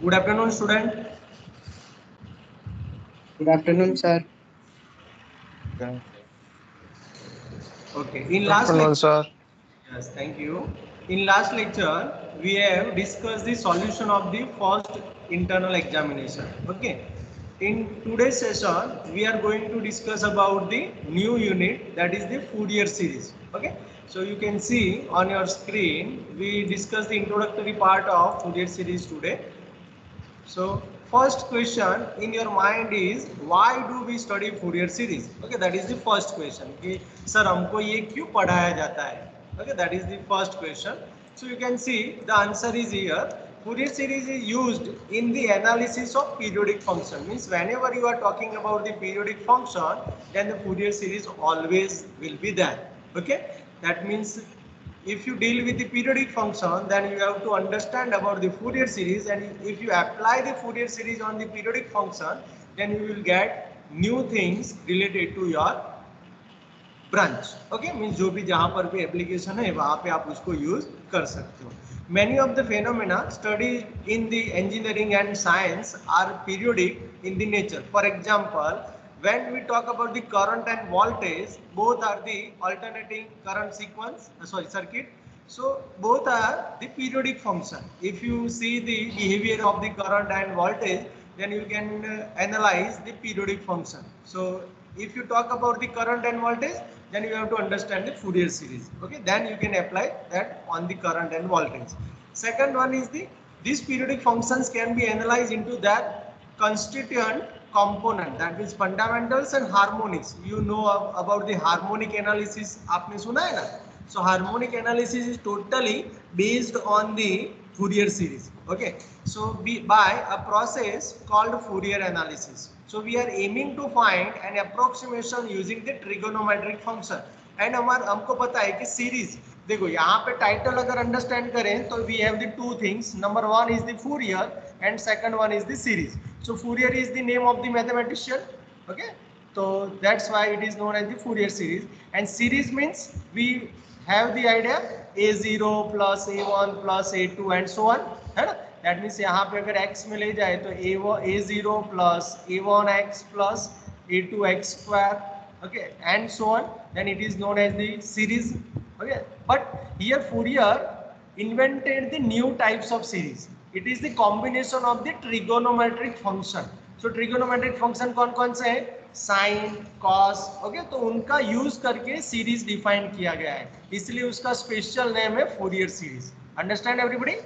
Good afternoon, student. Good afternoon, sir. Okay. In Good last afternoon, lecture, sir. yes, thank you. In last lecture, we have discussed the solution of the first internal examination. Okay. In today's session, we are going to discuss about the new unit, that is the Fourier series. Okay. So you can see on your screen, we discussed the introductory part of Fourier series today. So first question in your mind is why do we study Fourier series? Okay, that is the first question. कि sir हमको ये क्यों पढ़ाया जाता है? Okay, that is the first question. So you can see the answer is here. Fourier series is used in the analysis of periodic function. Means whenever you are talking about the periodic function, then the Fourier series always will be there. Okay, that means if you deal with the periodic function, then you have to understand about the Fourier series, and if you apply the Fourier series on the periodic function, then you will get new things related to your branch okay means जो भी जहां पर भी application है वहां पे आप उसको यूज कर सकते हो many of the phenomena studied in the engineering and science are periodic in the nature. For example, when we talk about the current and voltage, both are the alternating current sequence circuit, so both are the periodic function. If you see the behavior of the current and voltage, then you can analyze the periodic function. So if you talk about the current and voltage, then you have to understand the Fourier series. Okay, then you can apply that on the current and voltage. Second one is the these periodic functions can be analyzed into that constituent component, that means fundamentals and harmonics. You know about the harmonic analysis, आपने सुना है ना? So harmonic analysis is totally based on the Fourier series. Okay, so by a process called Fourier analysis. So we are aiming to find an approximation using the trigonometric function. And हमको पता है कि series देखो यहाँ पे title अगर understand करें तो we have the two things. Number one is the Fourier and second one is the series. So Fourier is the name of the mathematician. Okay, so that's why it is known as the Fourier series. And series means we have the idea a0 plus a1 plus a2 and so on, है ना? That means यहाँ पे अगर x में ले जाए तो a0 plus a1x plus a2x square, okay, and so on, then it is known as the series. Okay, but here Fourier invented the new types of series. It is the combination of the trigonometric function. So trigonometric function कौन कौन से हैं? Sign, cos, okay, तो उनका use करके series define किया गया है, इसलिए उसका स्पेशल नेम है Fourier series. Understand everybody?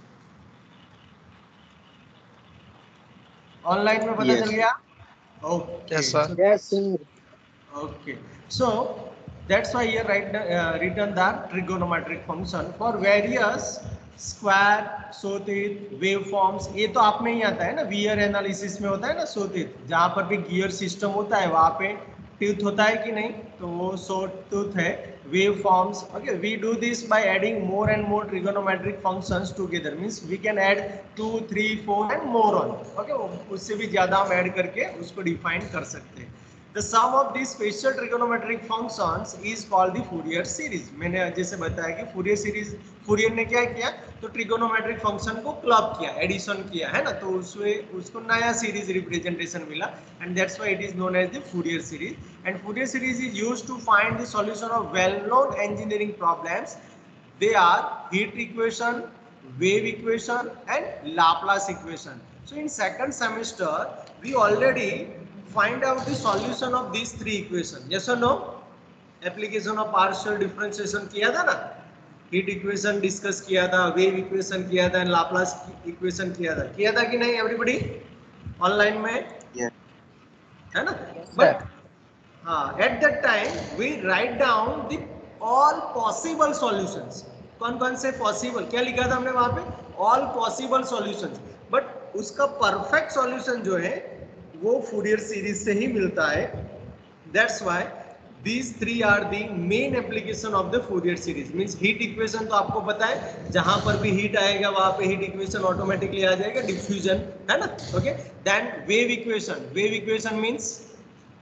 Online में पता चल गया? Okay, Yes, sir. Yes, sir. okay, so that's why here written the trigonometric function for various square, sawtooth, wave forms. ये तो आप में ही आता है ना, वीयर एनालिसिस में होता है ना सोथित, जहां पर भी गियर सिस्टम होता है वहां पे टूथ होता है कि नहीं, तो वो सो टूथ है. Wave forms, okay, we do this by adding more and more trigonometric functions together. Means we can add 2, 3, 4 and more on. Okay, उससे भी ज्यादा हम ऐड करके उसको डिफाइन कर सकते हैं. The sum of these special trigonometric functions is called the Fourier series. मैंने जैसे बताया कि Fourier series, Fourier ने क्या किया, तो trigonometric function को क्लब किया, एडिशन किया, है ना, तो उसको नया सीरीज रिप्रेजेंटेशन मिला, and that's why it is known as the Fourier series. And Fourier series is used to find the solution of well-known engineering problems. They are heat equation, wave equation, and Laplace equation. So in second semester, we already find out the solution of these three equations. Yes or no? Application of partial differentiation किया था ना, heat equation discuss किया था, wave equation किया था, Laplace equation किया था कि नहीं एवरीबॉडी ऑनलाइन में? है ना? बट हाँ, at that time we write down the all possible solutions. कौन कौन से पॉसिबल, क्या लिखा था हमने वहां पे? All possible solutions. बट उसका परफेक्ट सॉल्यूशन जो है वो फूरियर सीरीज से ही मिलता है. That's why these three are the main application of the Fourier series. Means heat equation तो आपको पता है, जहां पर भी हीट आएगा वहां पे heat equation ऑटोमेटिकली आ जाएगा, डिफ्यूजन, है ना? Okay, then wave equation means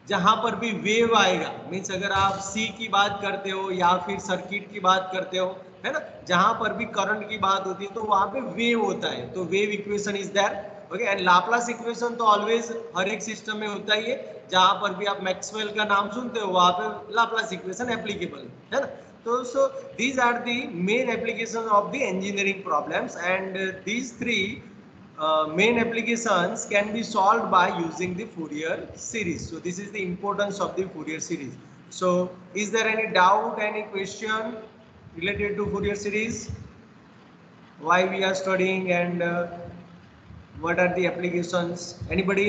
जहां पर भी वेव आएगा, मीन्स अगर आप सी की बात करते हो या फिर सर्किट की बात करते हो, है ना, जहां पर भी करंट की बात होती है तो वहां पे वेव होता है, तो wave equation is there. Okay, and Laplace equation तो ऑलवेज हर एक सिस्टम में होता ही है, जहां पर भी आप मैक्सवेल का नाम सुनते हो वहां पे लाप्लास इक्वेशन एप्लीकेबल है ना। तो so these are the main application of the engineering problems, and these three main applications can be solved by using the Fourier series. So this is the importance of the Fourier series. So is there any doubt, any question related to Fourier series? Why we are studying, and what are the applications? Anybody?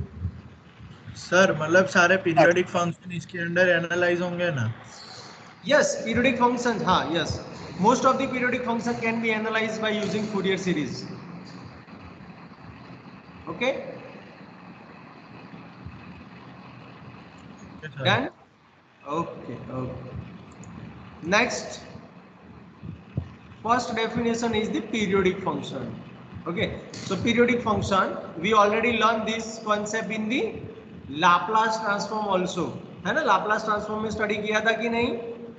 Sir मतलब सारे periodic function इसके under analyse होंगे ना? Yes, periodic functions. हाँ, yes. Most of the periodic function can be analyzed by using Fourier series. Okay. Done? Okay, okay. Next, first definition is the periodic function. Okay, so periodic function, we already learned this concept in the Laplace transform also, है ना, Laplace transform में study किया था कि नहीं?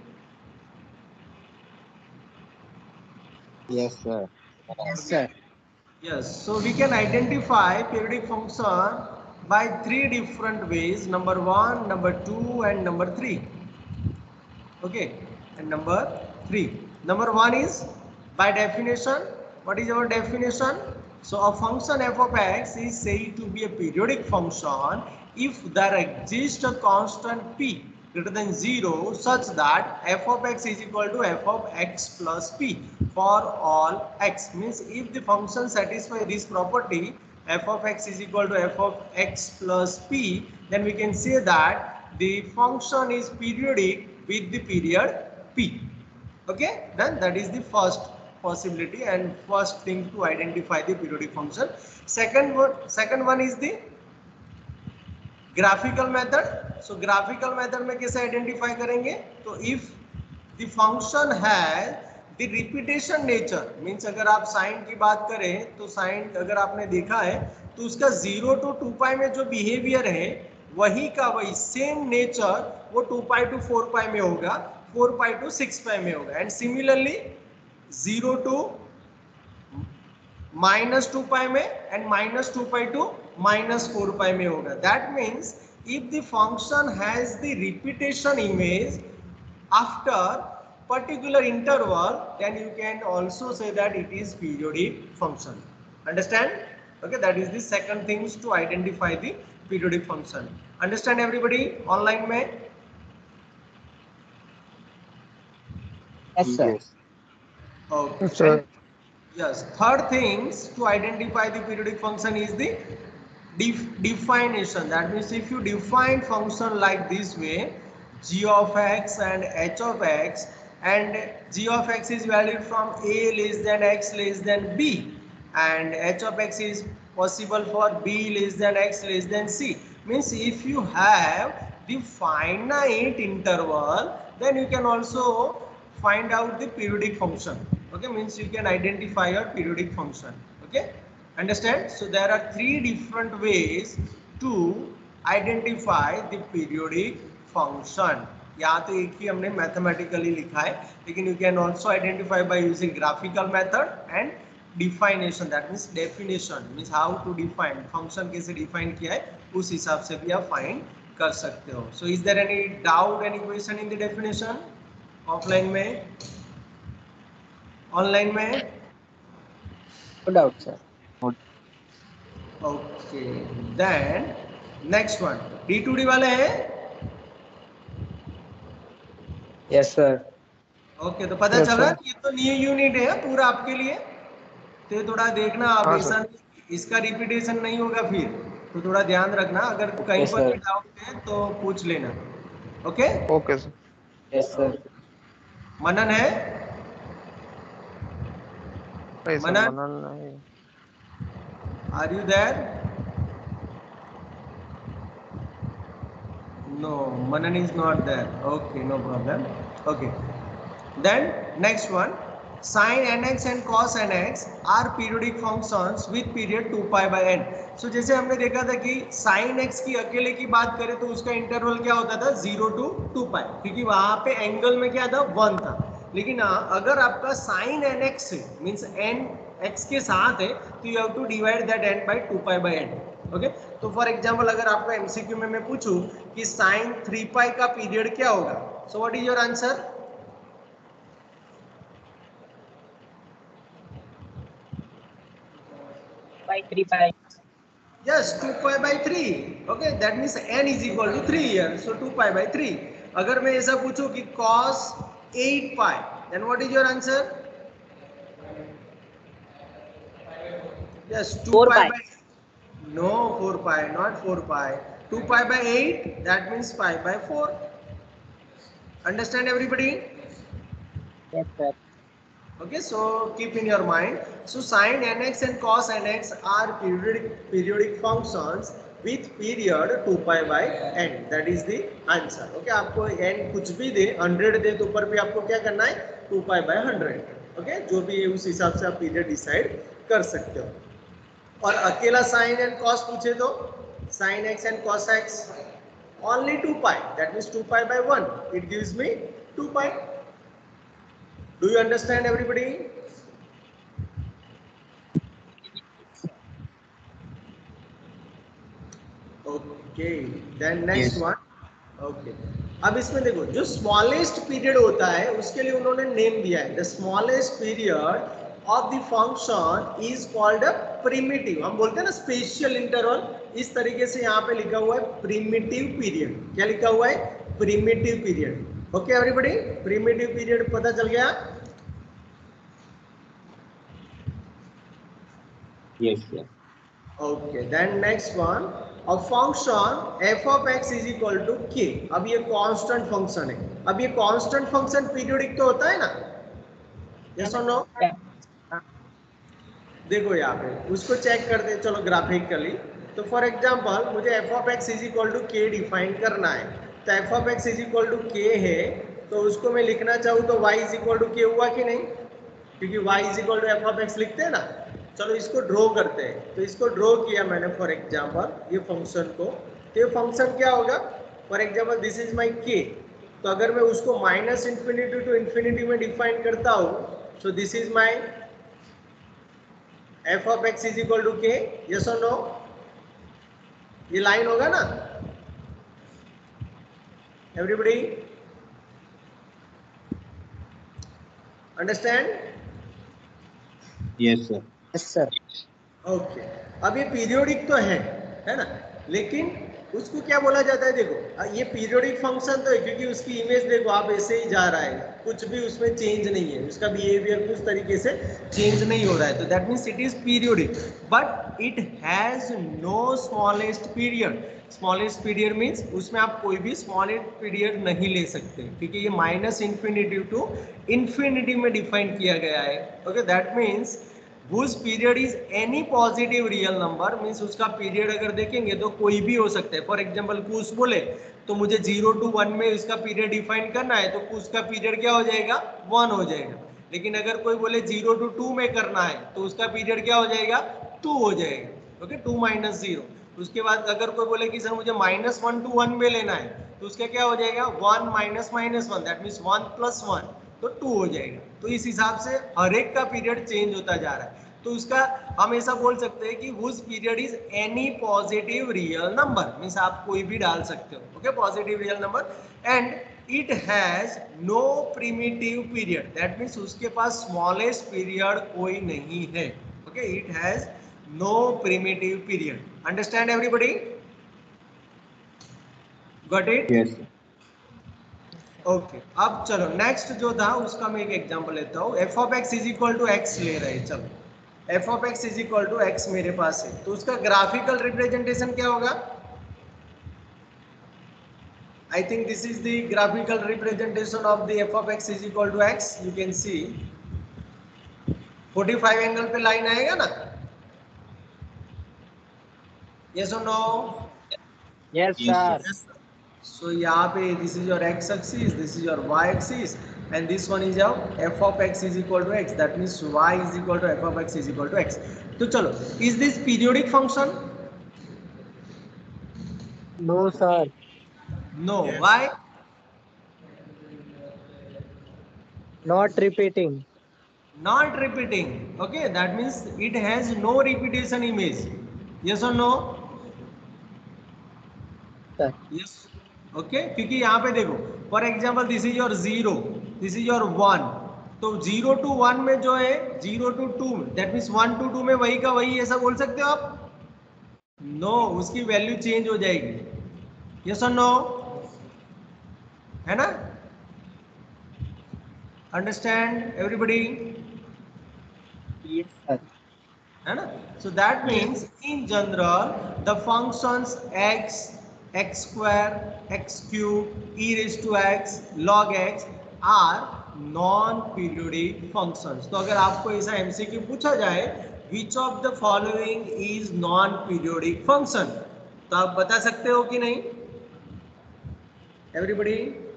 Yes, sir. Yes, sir. Yes, so we can identify periodic function by three different ways, number 1, number 2 and number 3. Okay, and number 3. Number 1 is by definition. What is our definition? So a function f of x is said to be a periodic function if there exists a constant p greater than 0 such that f of x is equal to f of x plus p for all x. Means if the function satisfies this property, f of x is equal to f of x plus p, then we can say that the function is periodic with the period p. Okay, then that is the first possibility and first thing to identify the periodic function. Second one is the graphical method. So graphical method में कैसे identify करेंगे? तो if the function has the repetition nature, means अगर आप sign की बात करें तो साइन अगर आपने देखा है तो उसका 0 to 2 पाई में जो बिहेवियर है वही का वही सेम नेचर वो 2 पाई to 4 पाई में होगा, 4 पाई to 6 पाई में होगा, एंड सिमिलरली 0 to -2 पाई में एंड -2 पाई to -4 पाई में होगा. That means if the function has the repetition image after particular interval, then you can also say that it is periodic function. Understand? Okay, that is the second things to identify the periodic function. Understand everybody online mein? Yes, sir. Okay. Yes, sir. Yes, third things to identify the periodic function is the definition. That means if you define function like this way, g of x and h of x, and g of x is valued from a less than x less than b, and h of x is possible for b less than x less than c. Means if you have the finite interval, then you can also find out the periodic function. Okay, means you can identify your periodic function. Okay, understand? So there are three different ways to identify the periodic function. यहाँ तो एक ही हमने mathematically लिखा है, लेकिन you can also identify by using graphical method and definition. That means definition means how to define function, कैसे define किया है उस हिसाब से भी आप find कर सकते हो. So is there any doubt, any question in the definition? Offline में, ऑनलाइन में? No doubt, sir. Okay, then next one D2D वाले हैं? Yes, sir. ओके, तो पता चला ये तो न्यू यूनिट है पूरा आपके लिए, तो थोड़ा देखना आप, ऐसा इसका रिपीटेशन नहीं होगा फिर, तो थोड़ा ध्यान रखना, अगर कहीं पर भी डाउट है तो पूछ लेना. Okay okay sir. Yes, sir. Manan है? मनन, नहीं. Are you there? No, Manan is not there. Okay, no problem. Okay, then next one, sin nx and cos nx are periodic functions with period 2π/n. So जैसे हमने देखा था कि sin x की अकेले की बात करें तो उसका इंटरवल क्या होता था 0 to 2π, क्योंकि वहां पे एंगल में क्या था 1 था. लेकिन अगर आपका sin nx means n x के साथ है तो you have to divide that n by 2π/n. Okay, तो फॉर एग्जांपल अगर आपका एमसीक्यू में मैं पूछूं कि sin 3π का पीरियड क्या होगा, so what is your answer? by 3 pi. Yes, 2π/3. Okay, that means n is equal to 3 here, so 2π/3. अगर मैं ऐसा पूछूं कि cos 8π, then what is your answer? Yes, 4 2π pi. by no 4π, not 4π. 2π/8, that means pi/4. Understand everybody? Yes, sir. Okay, so keep in your mind. So sin nx and cos nx are periodic functions with period 2π/n. That is the answer. Okay, आपको n कुछ भी दे 100 दे तो ऊपर भी आपको क्या करना है 2π/100. Okay, जो भी उस हिसाब से आप पीरियड डिसाइड कर सकते हो. और अकेला sin and cos पूछे तो sin x and cos x only 2π. That means 2π/1. It gives me 2π. Do you understand everybody? Okay, then next one. Okay. अब इसमें देखो जो स्मॉलेस्ट पीरियड होता है उसके लिए उन्होंने नेम दिया है. The smallest period of the function is called a primitive. हम बोलते हैं ना स्पेशल इंटरवल, इस तरीके से यहाँ पे लिखा हुआ है प्रिमिटिव पीरियड. क्या लिखा हुआ है? Primitive period. Okay everybody, primitive period पता चल गया? Yes, sir. Okay, then next one, a function f of x is equal to k. अब ये कांस्टेंट फंक्शन है. अब ये कांस्टेंट फंक्शन पीरियोडिक तो होता है ना? यस और नो? देखो यहाँ पे उसको चेक करते हैं. चलो ग्राफिकली. तो फॉर एग्जांपल मुझे f of x is equal to k define करना है. तो f of x is equal to k है, तो उसको मैं लिखना चाहूँ तो y is equal to k हुआ कि नहीं? क्योंकि y is equal to f of x लिखते हैं ना. चलो इसको ड्रॉ करते हैं. तो इसको ड्रॉ किया मैंने फॉर एग्जांपल ये फंक्शन को. तो ये फंक्शन क्या होगा? For example this is my k. तो अगर मैं उसको माइनस इंफिनिटी टू इंफिनिटी में डिफाइन करता हूँ, so this is my f of x is equal to k. Yes और नो? ये लाइन होगा ना everybody? Understand? Yes, sir. Yes, sir. Okay. अब ये पीरियोडिक तो है ना, लेकिन उसको क्या बोला जाता है? देखो ये पीरियोडिक फंक्शन तो है क्योंकि उसकी इमेज देखो आप ऐसे ही जा रहा है, कुछ भी उसमें चेंज नहीं है, उसका बिहेवियर कुछ तरीके से चेंज नहीं हो रहा है. तो that means it is periodic, but it has no smallest period. Smallest period means उसमें आप कोई भी स्मॉलेस्ट पीरियड नहीं ले सकते क्योंकि ये माइनस इंफिनिटी टू इंफिनिटी में डिफाइन किया गया है. Okay, that means whose period is any positive real number, means उसका पीरियड अगर देखेंगे तो कोई भी हो सकता है. फॉर एग्जांपल कुछ बोले तो मुझे 0 to 1 में इसका पीरियड डिफाइन करना है तो कुछ का पीरियड क्या हो जाएगा? 1 हो जाएगा. लेकिन अगर कोई बोले 0 to 2 में करना है तो उसका पीरियड क्या हो जाएगा? 2 हो जाएगा. ओके, 2 - 0. उसके बाद अगर कोई बोले कि सर मुझे -1 to 1 में लेना है तो उसका क्या हो जाएगा? 1 - -1, दैट मीन्स 1 + 1, तो 2 हो जाएगा. तो इस हिसाब से हर एक का पीरियड चेंज होता जा रहा है. तो उसका हम ऐसा बोल सकते हैं कि whose period is any positive real number, means आप कोई भी डाल सकते हो. Okay, positive real number. And it has no primitive period, that means उसके पास स्मॉलेस्ट पीरियड कोई नहीं है. Okay, it has no primitive period. Understand everybody? Got it? Yes, sir. Okay, अब चलो नेक्स्ट जो था उसका मैं एक एग्जांपल लेता हूँ. f of x is equal to x ले रहे हैं. चलो f of x is equal to x मेरे पास है, तो उसका ग्राफिकल रिप्रेजेंटेशन क्या होगा? I think this is the graphical representation of the f of x is equal to x. You can see 45 angle पे लाइन आएगा ना? यस और no? Yes, Yes, sir. So यहाँ पे this is your x axis, this is your y axis and this one is your f of x is equal to x. That means y is equal to f of x is equal to x. तो चलो, is this periodic function? No, sir. No. Yes. Why? Not repeating. Not repeating. Okay, that means it has no repetition image. Yes or no? Sir. Yes. Okay, क्योंकि यहाँ पे देखो for example this is your 0, this is your 1, तो 0 to 1 में जो है 0 to 2, that means 1 to 2 में वही का वही, ऐसा बोल सकते हो आप? नो, उसकी वैल्यू चेंज हो जाएगी. यस और नो? है ना? Understand everybody? Yes, sir. है ना? So that means in general the functions x, x square, x cube, e raised to x, log x are non-periodic functions. तो अगर आपको ऐसा MCQ पूछा जाए which of the following is non-periodic function, तो आप बता सकते हो कि नहीं? Everybody?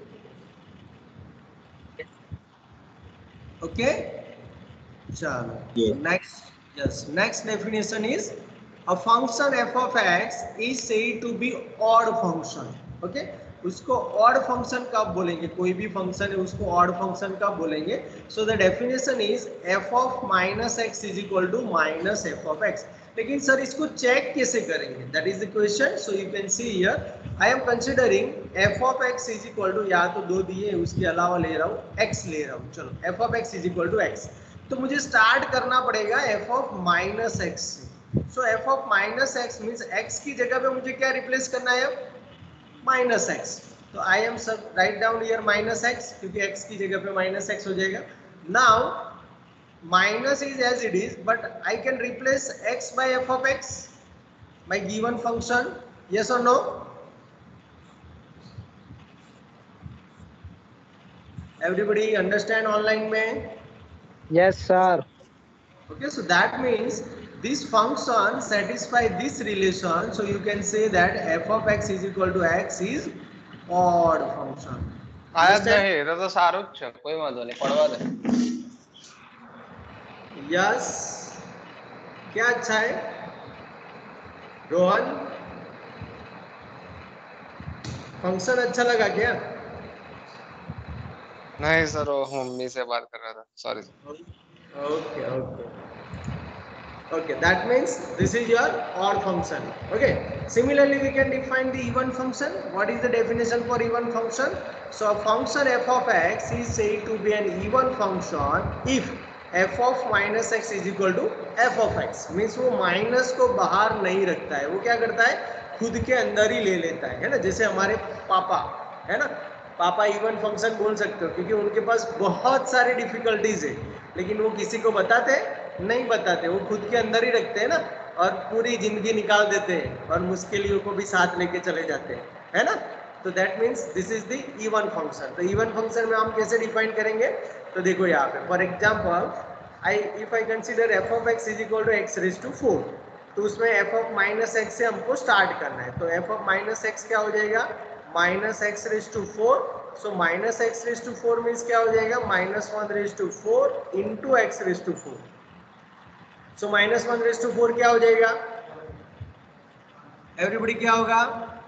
Okay? चलो. Yes. Next. Yes, next definition is a function f of x is said to be odd function. Okay, उसको odd function कब बोलेंगे? कोई भी function है उसको odd function कब बोलेंगे? So the definition is f of minus x is equal to minus f of x. लेकिन सर इसको check कैसे करेंगे? That is the question. So you can see here, I am considering f of x is equal to, या तो दो दिए उसके अलावा ले रहा हूँ x ले रहा हूँ. चलो f of x is equal to x. तो मुझे स्टार्ट करना पड़ेगा f ऑफ माइनस एक्स से. So f of minus x means x की जगह पे मुझे क्या रिप्लेस करना है? Minus x. तो आई एम सब write down here minus x, क्योंकि x की जगह पे माइनस एक्स हो जाएगा. Now minus is as it is, but I can replace x by f of x by given function. Yes और no? Everybody understand online में? Yes, sir. Okay, so that means this function satisfy this relation, so you can say that f of x is equal to x is odd function. આયા જ નહીં એટલે તો સારું જ છે, કોઈ વાંધો નહીં, પડવા દે. Yes, क्या अच्छा है रोहन? फंक्शन अच्छा लगा क्या? नहीं सर, वो मम्मी से बात कर रहा था, sorry sir. Okay, okay. Okay, that means this is your odd function. Okay, similarly we can define the even function. What is the definition for even function? So a function f of x is said to be an even function if f of minus x is equal to f of x. Means वो minus को बाहर नहीं रखता है, वो क्या करता है? खुद के अंदर ही ले लेता है ना? जैसे हमारे पापा है ना, पापा इवन फंक्शन बोल सकते हो क्योंकि उनके पास बहुत सारी डिफिकल्टीज है, लेकिन वो किसी को बताते नहीं बताते, वो खुद के अंदर ही रखते हैं ना, और पूरी जिंदगी निकाल देते हैं और मुश्किलों को भी साथ लेके चले जाते हैं, है ना? तो that means this is the even function. तो इवन फंक्शन में हम कैसे डिफाइन करेंगे? तो देखो यहाँ पे for example if I consider f of x is equal to x raise to 4, तो उसमें एफ ऑफ माइनस एक्स से हमको स्टार्ट करना है. तो एफ ऑफ माइनस एक्स क्या हो जाएगा? Minus x raise to 4. So minus x raise to 4 means क्या हो जाएगा? Minus 1 raise to 4 into x raise to 4. So minus 1 raise to 4 क्या हो जाएगा? एवरीबॉडी क्या होगा?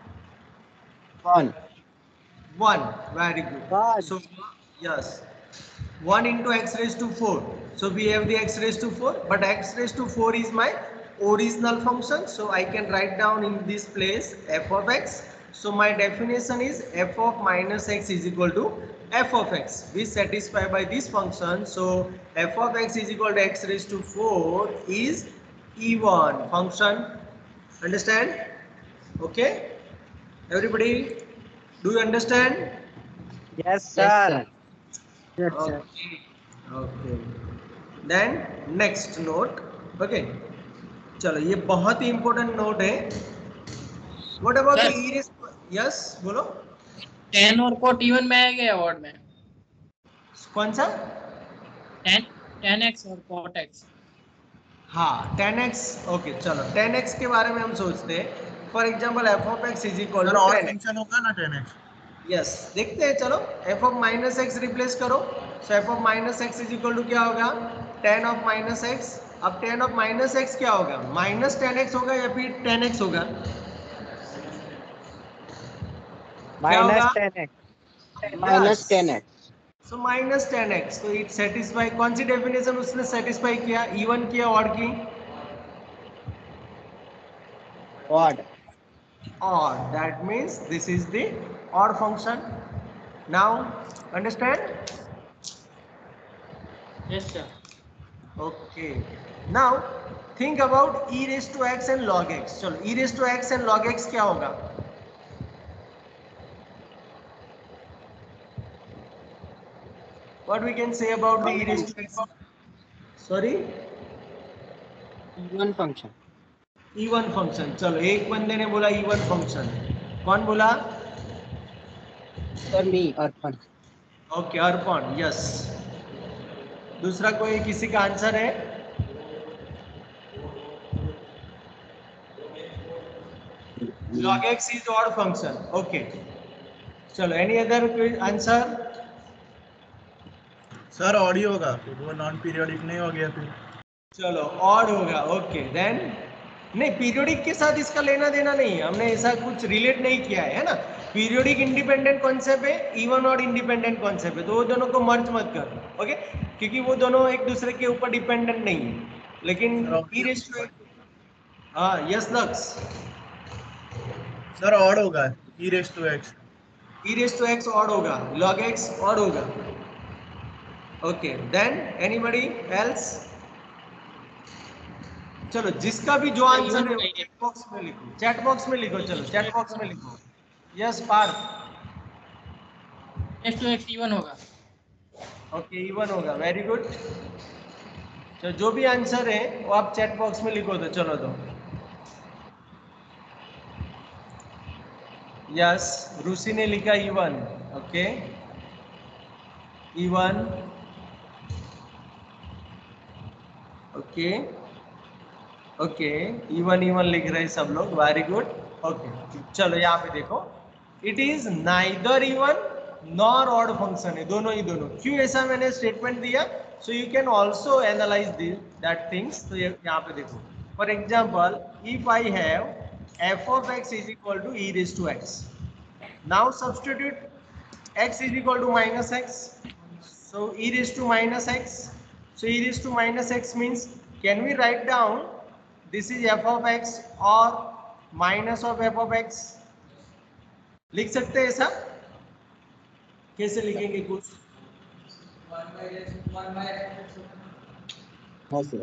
1. 1. Very good. 1. So yes, 1 into x raised to 4. So we have the x raised to 4, but x raised to 4 is my original function. So I can write down in this place f of x. So my definition is f of minus x is equal to f of x, which satisfied by this function. So f of x is equal to x raised to 4 is even function. Understand? Okay. Everybody, do you understand? Yes, sir. Yes, sir. Okay. Okay. Then next note. Okay. चलो ये बहुत ही important note है. What about the e raised? Yes, बोलो. 10 और coat even में आ गया award में. कौन सा? 10x और कोट x. हाँ 10x. ओके चलो 10x के बारे में हम सोचते हैं. For example f of x is equal sir to और 10x. फंक्शन होगा ना 10x? यस देखते हैं, चलो f of minus x replace करो। So f of minus x is equal to क्या होगा, tan ऑफ माइनस एक्स। अब tan ऑफ माइनस एक्स क्या होगा, माइनस टेन एक्स होगा या फिर टेन एक्स होगा, क्या minus होगा? 10x. Yes, 10x. So minus ten x. तो इट सेटिस्फाई, कौन सी डेफिनेशन उसने सेटिस्फाई किया, इवन किया और की? Odd. Odd. That means this is the odd function. Now understand? Yes, sir. Okay. Now think about e raised to x and log x. चलो e raised to x and log x क्या होगा? What we can say about the e raised to x? Sorry, Even function. even function. चलो एक बंदे ने बोला even function, कौन बोला? For me, Arpan. Okay Arpan, yes. दूसरा कोई, किसी का आंसर है? log x is odd function. Okay. चलो any other answer? Sir audio होगा फिर, वो नॉन पीरियोडिक नहीं हो गया फिर। चलो ऑड होगा। ओके देन, नहीं पीरियोडिक के साथ इसका लेना देना नहीं है, हमने ऐसा कुछ रिलेट नहीं किया है ना। पीरियोडिक इंडिपेंडेंट कॉन्सेप्ट है, इवन और इंडिपेंडेंट कॉन्सेप्ट है, तो वो दोनों को मर्ज मत करो, ओके, क्योंकि वो दोनों एक दूसरे के ऊपर डिपेंडेंट नहीं है। लेकिन ई रेज़ टू, हाँ यस लक्स, सर ऑड होगा e raise to x. E raise to x odd होगा, लॉग एक्स ऑड होगा। Okay then anybody else? चलो जिसका भी जो आंसर है वो चैट बॉक्स में लिखो, चैट बॉक्स में लिखो, चलो चैट बॉक्स में लिखो। Yes Parth, S to X even होगा। ओके इवन होगा, वेरी गुड। चलो जो भी आंसर है वो आप चैट बॉक्स में लिखो, तो चलो दो। यस रूसी ने लिखा even, okay even, okay okay even even लिख रहे हैं सब लोग, वेरी गुड। ओके चलो यहाँ पे देखो, it is neither even nor odd function है, दोनों ही दोनों। क्यों ऐसा मैंने स्टेटमेंट दिया, so you can also analyse that things. तो यहाँ पे देखो, for example if I have f of x is equal to e raise to x, now substitute x is equal to minus x, so e raised to minus x, so e raised to minus x means, can we write down this is f of x or minus of f of x? लिख सकते हैं ऐसा? कैसे लिखेंगे कुछ? हाँ sir.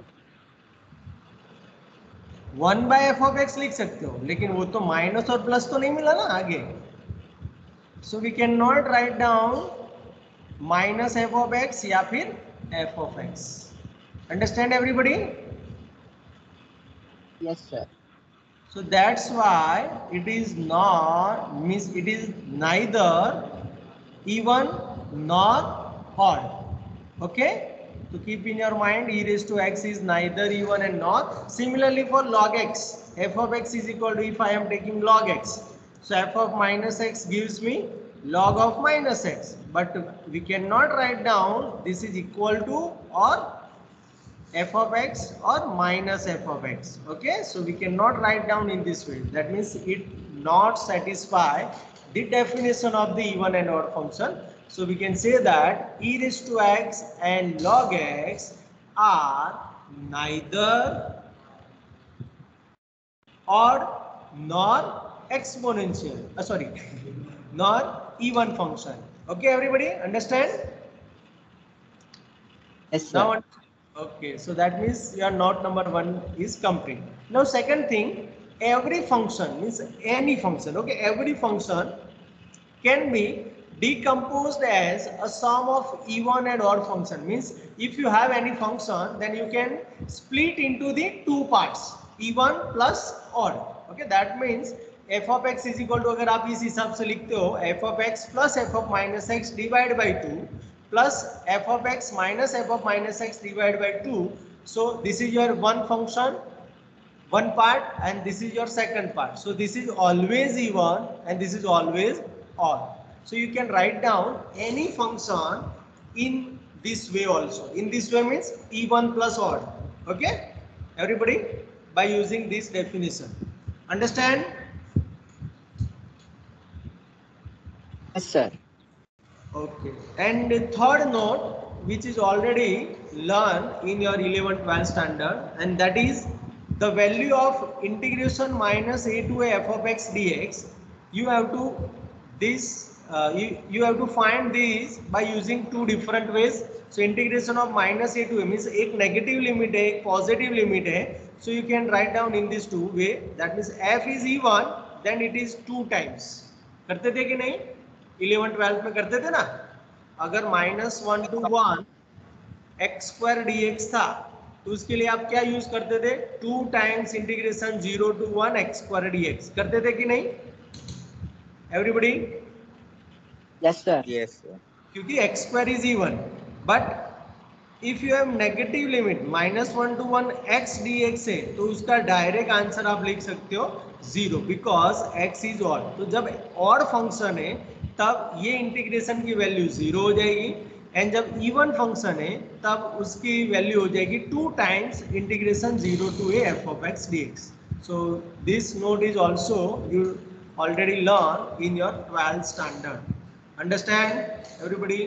1 by f of x लिख सकते हो, लेकिन वो तो माइनस और प्लस तो नहीं मिला ना आगे, so we cannot write down minus f of x या फिर f of x. Understand everybody? Yes sir. So that's why it is not, means it is neither even nor odd. Okay, so keep in your mind e raised to x is neither even and not. Similarly for log x, f of x is equal to, if I am taking log x, so f of minus x gives me log of minus x, but we cannot write down this is equal to or f of x or minus f of x. Okay, so we cannot write down in this way. That means it not satisfy the definition of the even and odd function. So we can say that e raised to x and log x are neither odd nor exponential, sorry nor even function. Okay everybody understand? Yes sir. Now, okay, so that means your note number 1 is complete. Now, second thing, every function means any function. Okay, every function can be decomposed as a sum of even and odd function. Means if you have any function, then you can split into the two parts, even plus odd. Okay, that means f of x is equal to, अगर आप इस हिसाब से लिखते हो, f of x plus f of minus x divided by 2 plus f of x minus f of minus x divided by 2. So this is your one function, one part, and this is your second part. So this is always even and this is always odd. So you can write down any function in this way also. In this way means even plus odd. Okay, everybody, by using this definition. Understand? Yes, sir. Okay. And the third note, which is already learned in your 11-12 standard, and that is the value of integration minus a to a f of x dx. You have to you have to find this by using two different ways. So integration of minus a to a means एक negative limit है, एक positive limit है. So you can write down in this two way. That means f is even, then it is 2 times. करते थे कि नहीं? 11-12 में करते थे ना. अगर -1 to 1 x square dx था तो उसके लिए आप क्या यूज करते थे? 2 times integration 0 to 1 x square dx करते थे कि नहीं? Everybody? Yes, sir. Yes, sir. क्योंकि x square is even, but if you have negative limit -1 to 1 x dx है तो उसका डायरेक्ट आंसर आप लिख सकते हो 0 बिकॉज x is odd. तो जब ऑड फंक्शन है तब ये इंटीग्रेशन की वैल्यू 0 हो जाएगी, एंड जब इवन फंक्शन है तब उसकी वैल्यू हो जाएगी 2 times integration 0 to a f of x dx. So this note is also you already learned in your 12th standard. Understand everybody?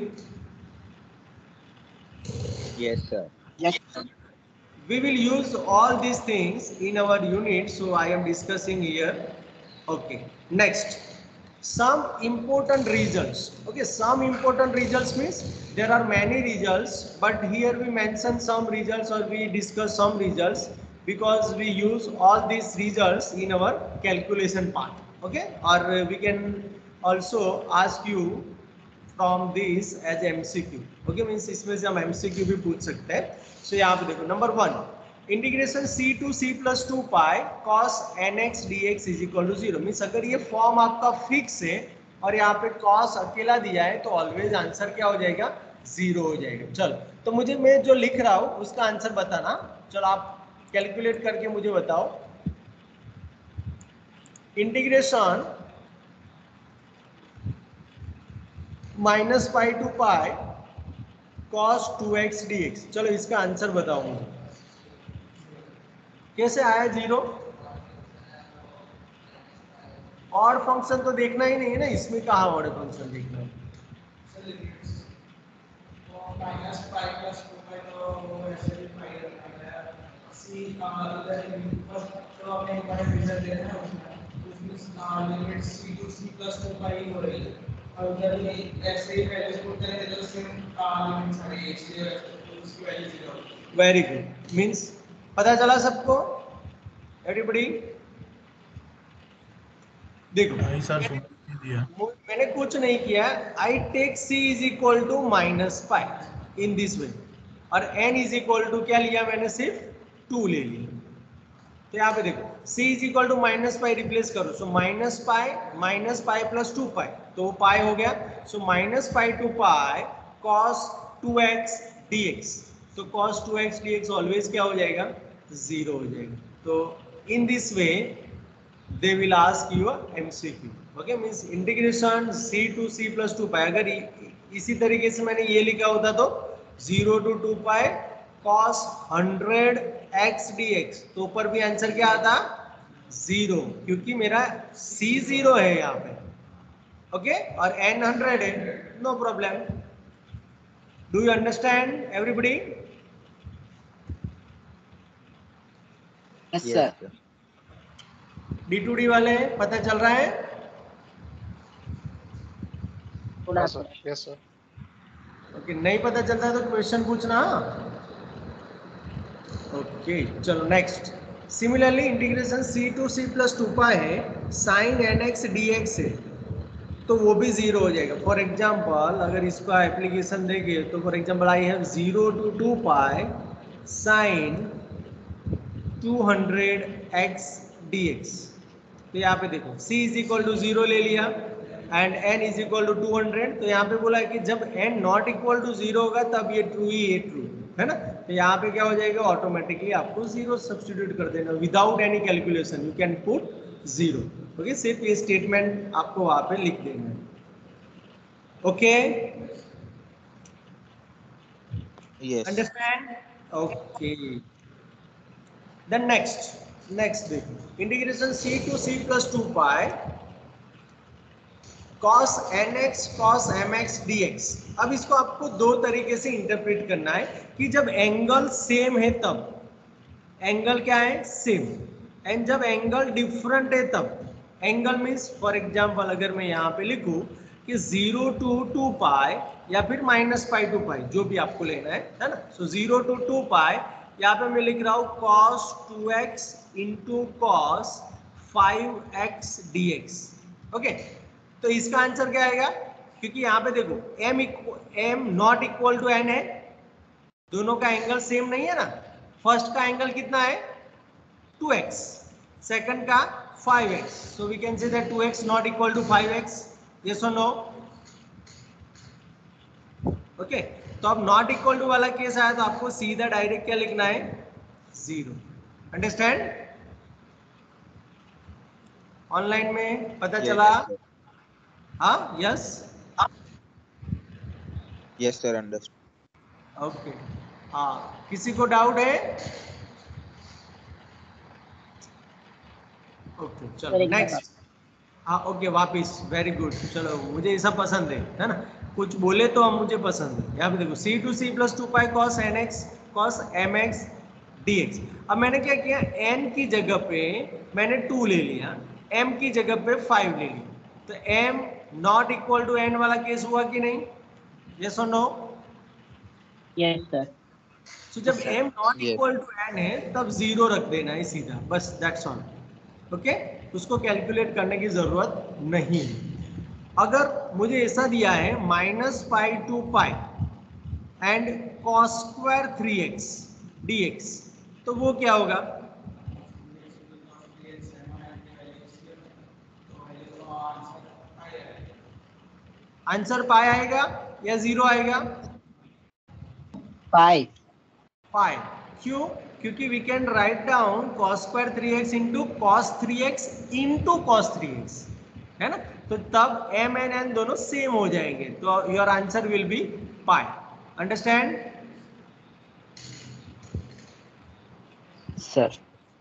Yes, sir. Yes, sir. We will use all these things in our unit, so I am discussing here. Okay, next, some important results. Okay, some important results means there are many results, but here we mention some results or we discuss some results because we use all these results in our calculation part. Okay, or we can also ask you from this as MCQ. Okay, means इसमें से हम MCQ भी पूछ सकते हैं. So यहाँ पे देखो, number 1, integration c to c plus 2 pi cos nx dx is equal to 0. Means अगर ये फॉर्म आपका फिक्स है और यहाँ पे cos अकेला दिया है तो ऑलवेज आंसर क्या हो जाएगा? 0 हो जाएगा. चलो, तो मुझे मैं जो लिख रहा हूँ उसका आंसर बताना. चलो आप कैलकुलेट करके मुझे बताओ. Integration -pi to pi cos 2x dx. चलो इसका आंसर बताओ मुझे. कैसे आया 0? और फंक्शन तो देखना ही नहीं है ना, इसमें कहा और फंक्शन देखना है? Very good. मीन्स पता चला सबको? एवरीबॉडी देखो, नहीं सर, समझ नहीं दिया. मैंने कुछ नहीं किया. I take c is equal to -pi in this way और n इज इक्वल टू क्या लिया मैंने? सिर्फ 2 ले लिया. तो यहाँ पे देखो c is equal to -pi replace करो. सो -pi प्लस 2pi तो पाई हो गया. So -pi to pi cos 2x dx. तो cos 2x dx ऑलवेज क्या हो जाएगा? 0 हो जाएगा. तो in this way they will ask you MCQ. Okay, means integration c to c plus 2pi. अगर इसी तरीके से मैंने ये लिखा होता तो 0 to 2pi cos 100x dx तो ऊपर भी आंसर क्या आता? 0, क्योंकि मेरा c 0 है यहाँ पे. ओके, और n 100 है. No problem. Do you understand everybody? Yes, sir. D2D वाले पता चल रहा है? Yes sir. ओके, नहीं पता चलता है तो क्वेश्चन पूछना. ओके, चलो next. Similarly integration c to c plus 2pi है, sin nx dx है तो वो भी 0 हो जाएगा. फॉर एग्जांपल अगर इसका एप्लीकेशन देंगे तो for example I have 0 to 2pi sin 200x dx. तो यहाँ पे देखो c इज इक्वल टू 0 ले लिया and n is equal to 200. तो यहाँ पे बोला है कि जब n नॉट इक्वल टू 0 होगा तब ये ट्रू ही है, ट्रू है ना. तो यहाँ पे क्या हो जाएगा? ऑटोमेटिकली आपको 0 सब्स्टिट्यूट कर देना without any calculation. You can put 0. Okay, सिर्फ ये स्टेटमेंट आपको वहाँ पे लिख देना है. Okay, Yes. understand? Okay. Then next bit. Integration c to c plus 2 pi cos nx cos mx dx. अब इसको आपको दो तरीके से इंटरप्रेट करना है कि जब एंगल सेम है तब, एंगल क्या है सेम, एंड जब एंगल डिफरेंट है तब, एंगल मीन्स फॉर एग्जांपल अगर मैं यहाँ पे लिखूं कि 0 to 2 पाई या फिर -पाई टू पाई, जो भी आपको लेना है ना। सो 0 to 2 पाई, यहाँ पे मैं लिख रहा हूँ cos 2x into cos 5x dx। Okay, तो इसका आंसर क्या आएगा, क्योंकि यहाँ पे देखो m not equal to n है, दोनों का एंगल सेम नहीं है ना। फर्स्ट का एंगल कितना है 2x, सेकंड का 5x, so we can say that 2x not equal to 5x, yes और नो। ओके, तो अब नॉट इक्वल टू वाला केस आया तो आपको सीधा डायरेक्ट क्या लिखना है 0। अंडरस्टैंड? ऑनलाइन में पता चला? हाँ, yes Yes sir, understood. Okay. हाँ, किसी को डाउट है? ओके, चलो नेक्स्ट। हाँ ओके, वापिस, वेरी गुड। चलो, मुझे ये सब पसंद है ना, कुछ बोले तो हम मुझे पसंद है। यहाँ पे देखो c to c plus 2 pi cos nx cos mx dx। अब मैंने क्या किया, n की जगह पे मैंने 2 ले लिया, m की जगह पे 5 ले लिया, तो m not equal to n वाला केस हुआ कि नहीं, यस और नो? Yes, sir. तो जब m not Yes. Equal to n है तब 0 रख देना है सीधा, बस दैट्स ऑल। ओके, उसको कैलकुलेट करने की जरूरत नहीं। अगर मुझे ऐसा दिया है -pi to pi and cos square 3x dx, तो वो क्या होगा? आंसर पाई आएगा या 0 आएगा? Pi. पाई। क्यों? क्योंकि we can write down cos square 3x into cos 3x into cos 3x, है ना। तो तब m एंड n दोनों सेम हो जाएंगे, तो your answer will be pi. Understand? Sir.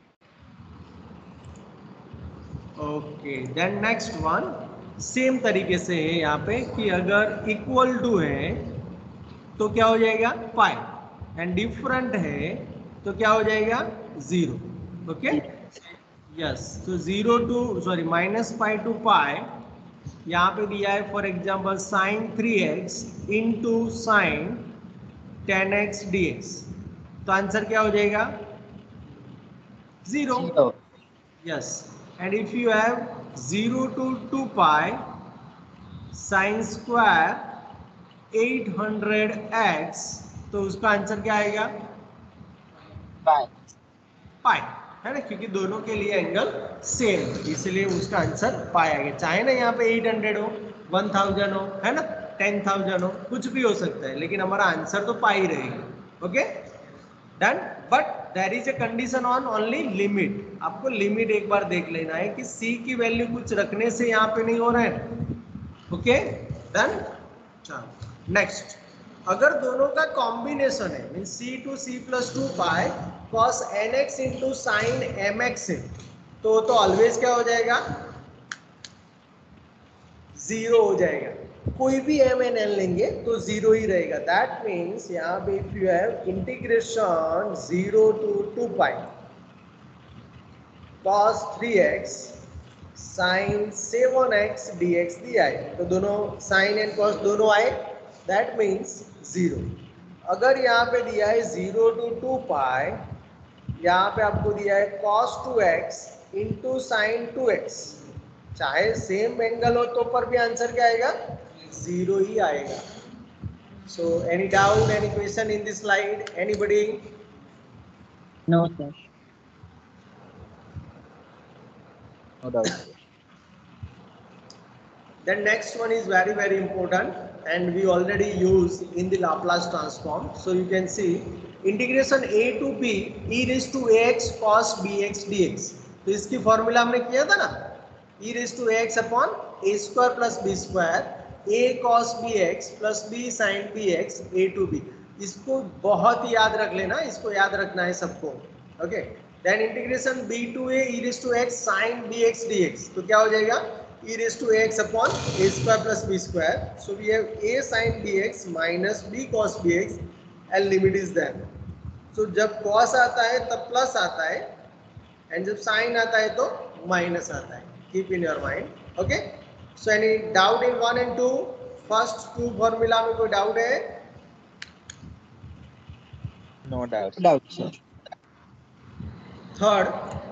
Okay, then next one same तरीके से है यहाँ पे कि अगर इक्वल टू है तो क्या हो जाएगा पाई, एंड डिफरेंट है तो क्या हो जाएगा 0। ओके, यस, तो 0 to sorry -pi to pi, यहाँ पे दिया है for example sin 3x into sine 10x dx, तो आंसर क्या हो जाएगा 0। 0. Yes, and if you have 0 to 2 pi sin square 800x, तो उसका आंसर क्या आएगा Pi. पाई, है ना, क्योंकि दोनों के लिए एंगल सेम है, इसलिए उसका आंसर पाई आएगा। चाहे ना यहाँ पे 800 हो, 1000 हो, है ना, 10,000 हो, कुछ भी हो सकता है, लेकिन हमारा आंसर तो पाई रहेगा। Okay, done. But there is a condition on only limit. आपको लिमिट एक बार देख लेना है कि c की वैल्यू कुछ रखने से यहाँ पे नहीं हो रहा है। Okay, done. चलो नेक्स्ट, अगर दोनों का कॉम्बिनेशन है mean c to c plus 2 pi cos nx into sine mx है, तो ऑलवेज क्या हो जाएगा 0 हो जाएगा। कोई भी m एन n लेंगे तो 0 ही रहेगा। दैट मीन्स यहाँ पे if you have integration 0 to 2 pi cos 3x sin 7x dx दिया है, तो दोनों sin एंड cos दोनों आए, दैट मीन्स 0। अगर यहाँ पे दिया है 0 to 2 pi, यहाँ पे आपको दिया है cos 2x into sine 2x, चाहे सेम एंगल हो तो पर भी आंसर क्या आएगा 0 ही आएगा। So any doubt, any question in this slide, anybody? No, sir. No doubt. Then next one is very very important and we already use in the Laplace transform. So you can see integration a to b e raised to ax cos bx dx, तो इसकी formula हमने किया था ना, e raised to ax upon a square plus b square a cos bx plus b sin bx a to b। इसको बहुत ही याद रख लेना, इसको याद रखना है सबको। Okay, then integration b to a e raised to x sin bx dx, तो क्या हो जाएगा e raised to x upon a square plus b square। so we have a sin bx minus b cos bx and limit is there। so जब cos आता है तब plus आता है, एंड जब साइन आता है तो माइनस आता है। Keep in your mind. Okay, so any doubt in 1 and 2? First two formula में कोई डाउट है? No doubt. Doubt, sir. Third,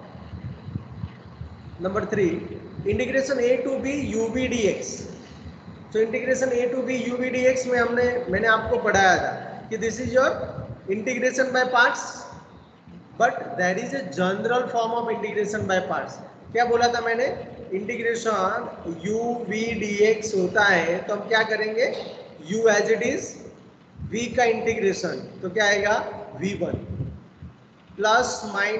number 3, integration a to b ub dx। तो integration a to b ub dx में मैंने आपको पढ़ाया था कि this is your integration by parts, but that is a general form of integration by parts. क्या बोला था मैंने? इंटीग्रेशन u v dx होता है तो हम क्या करेंगे, u as it is, v का इंटीग्रेशन तो क्या आएगा v1 प्लस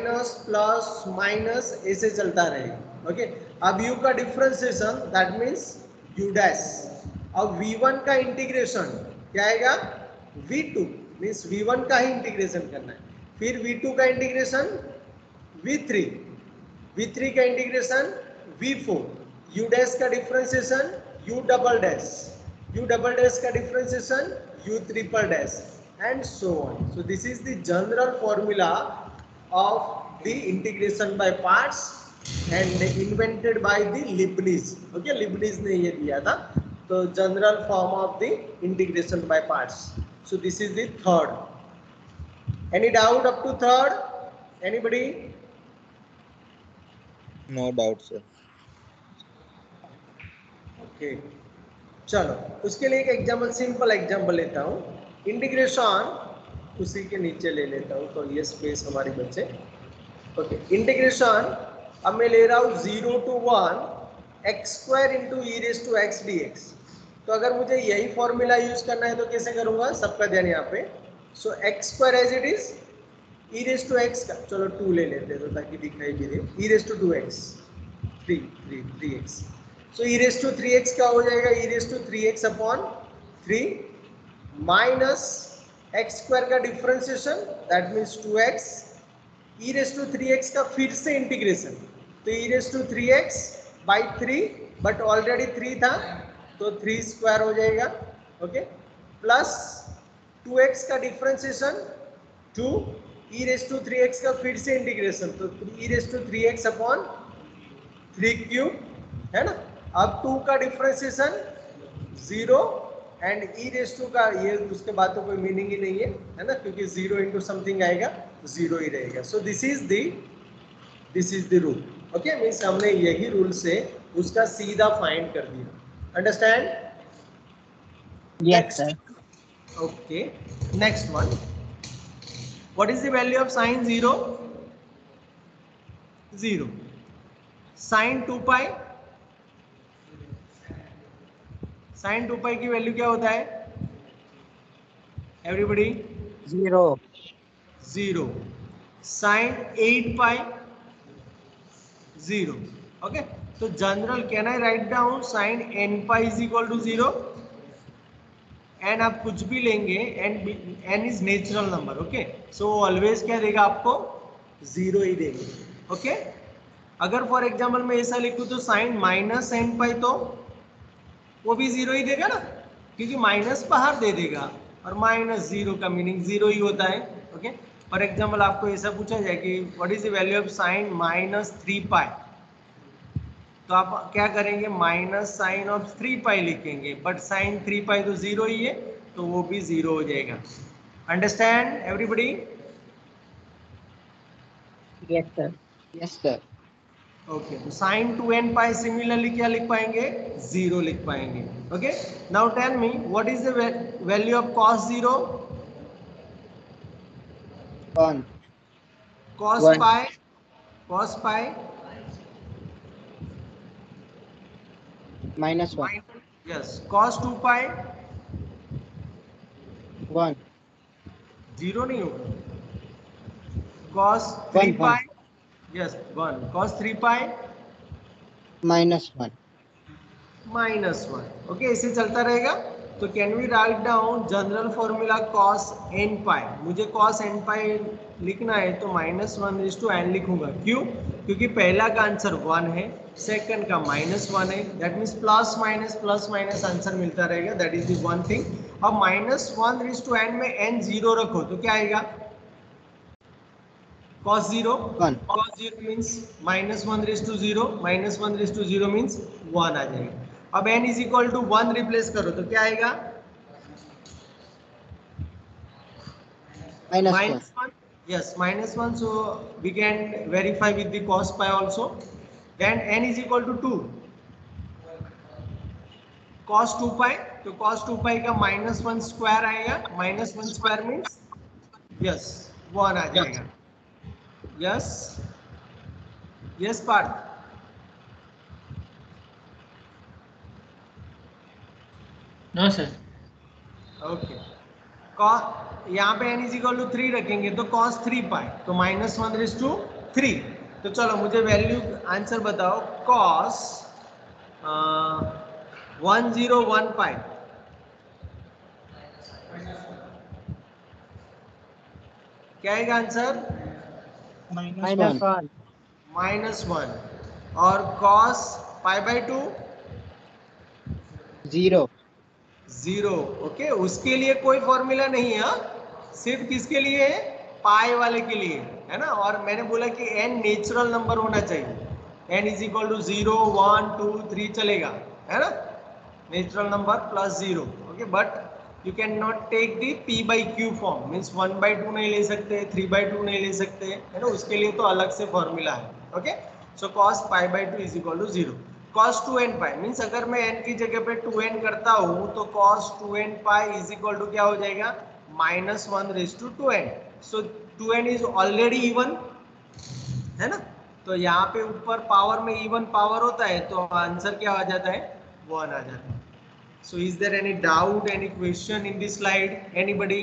माइनस ऐसे चलता रहेगा। ओके, अब u का differentiation that means u dash. अब v1 का इंटीग्रेशन क्या आएगा v2, मींस v1 का ही इंटीग्रेशन करना है। फिर v2 का इंटीग्रेशन v3, v3 का इंटीग्रेशन v4, u डैश का डिफरेंशिएशन u डबल डैश का differentiation u triple dash and so on. So this is the general formula of the integration by parts and invented by the Leibniz. Okay, Leibniz ने ये दिया था, तो general form of the integration by parts. So this is the third. Any doubt up to third? Anybody? No doubt, sir. Okay. चलो, उसके लिए एक example, simple example लेता हूँ। इंटीग्रेशन उसी के नीचे ले लेता हूँ तो ये स्पेस हमारी बचे। ओके, इंटीग्रेशन अब मैं ले रहा हूँ 0 to 1 x square into e raise to x d x. तो अगर मुझे यही फॉर्मूला यूज करना है तो कैसे करूँगा, सबका ध्यान यहाँ पे। So x square as it is e raise to x का, चलो 2 ले लेते हैं तो ताकि दिखाई भी दे, e raise to 2x 3x। So e raise to 3x क्या हो जाएगा, e raise to 3x upon 3 minus x square का differentiation that means 2x, e raise to 3x का फिर से इंटीग्रेशन, तो e raise to 3x by 3, but already 3 था तो 3 स्क्वायर हो जाएगा। ओके, प्लस 2x का differentiation 2, e raise to 3x का फिर से इंटीग्रेशन, तो e raise to 3x upon 3 cube है ना। अब 2 का differentiation 0 and e raise to का ये उसके बाद तो कोई मीनिंग ही नहीं है ना, क्योंकि 0 इंटू समथिंग आएगा 0 ही रहेगा। So this is the rule. Okay, means हमने यही रूल से उसका सीधा फाइंड कर दिया। Understand? Yes, sir. Okay, next one. What is the value of sin 0? 0. Sin 2 pi? Sin 2 pi की वैल्यू क्या होता है? Everybody? 0. 0. Sin 8 pi? 0. Okay. So general, can I write down sin n pi is equal to 0? N आप कुछ भी लेंगे, n is natural number. Okay, so always क्या देगा आपको, 0 ही देंगे। ओके, अगर फॉर एग्जांपल मैं ऐसा लिखूं तो साइन माइनस एन पाई तो वो भी 0 ही देगा ना, क्योंकि माइनस बाहर दे देगा और माइनस 0 का मीनिंग 0 ही होता है। ओके, फॉर एग्जांपल आपको ऐसा पूछा जाए कि what is the value of sine minus 3 pi, तो आप क्या करेंगे, माइनस साइन ऑफ 3 पाई लिखेंगे, बट साइन 3 पाई तो 0 ही है तो वो भी 0 हो जाएगा। Understand everybody? Yes, sir. Yes, sir. Okay, तो साइन 2n पाई सिमिलरली क्या लिख पाएंगे, 0 लिख पाएंगे। Okay, now tell me what is the value of cos 0? 1. cos One. pi -1. yes, cos 2 pi 1. 0 नहीं होगा, cos 3 1. pi yes 1, cos 3 pi -1. -1. Okay, ऐसे चलता रहेगा. तो can we write down general formula cos n pi. मुझे cos n पाई लिखना है तो -1/n लिखूंगा. क्यों? क्योंकि पहला का आंसर 1 है, सेकंड का -1 है. That means plus minus answer मिलता रहेगा. That is the one thing. अब -1/n में n 0 रखो तो क्या आएगा? cos 0. 1. cos 0 means -1/0. -1/0 means 1 आ जाएगा. अब n is equal to 1 replace करो तो क्या आएगा? -1. Yes, -1. So we can verify with the cos pi also. Then n is equal to 2. cos 2 pi. तो cos 2 pi का -1 स्क्वायर आएगा. -1 स्क्वायर मीन्स यस 1 आ जाएगा. Yes yes Parth. No sir. Okay. यहाँ पे n इज इक्वल टू 3 रखेंगे तो cos 3 pi. तो -1/3. तो चलो मुझे वैल्यू आंसर बताओ. cos 101 pi. क्या आएगा आंसर? -1. -1. और cos π/2 0. 0. ओके, उसके लिए कोई फॉर्मूला नहीं है. सिर्फ किसके लिए है? पाई वाले के लिए, है ना. और मैंने बोला कि n नेचुरल नंबर होना चाहिए. n इज इक्वल टू 0, 1, 2, 3 चलेगा, है ना. Natural number plus 0. Okay, but you can not take the p/q form. Means 1/2 नहीं ले सकते, 3/2 नहीं ले सकते, है ना. उसके लिए तो अलग से फॉर्मूला है. Okay, so cos π/2 is equal to 0. cos 2n pi means अगर मैं n की जगह पे 2n करता हूँ तो cos 2n pi is equal to क्या हो जाएगा? -1/2n. So 2n is already even, है ना. तो यहाँ पे ऊपर पावर में इवन पावर होता है तो आंसर क्या आ जाता है? 1 आ जाता है. So is there any doubt, any question in this slide? Anybody?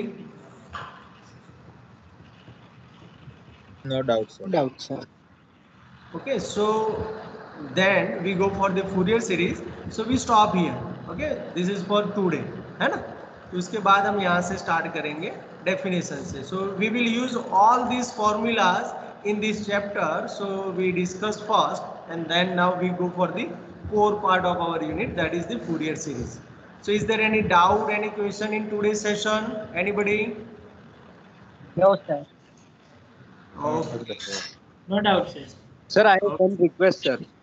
No doubt, sir. No doubt, sir. Okay, so then we go for the Fourier series. So we stop here. Okay, this is for today, है ना. तो उसके बाद हम यहाँ से start करेंगे definition से. So we will use all these formulas in this chapter. So we discussed first and then now we go for the core part of our unit, that is the Fourier series. So is there any doubt, any question in today's session? Anybody? No, sir. Okay. No doubt, sir. Sir, I have one request, sir.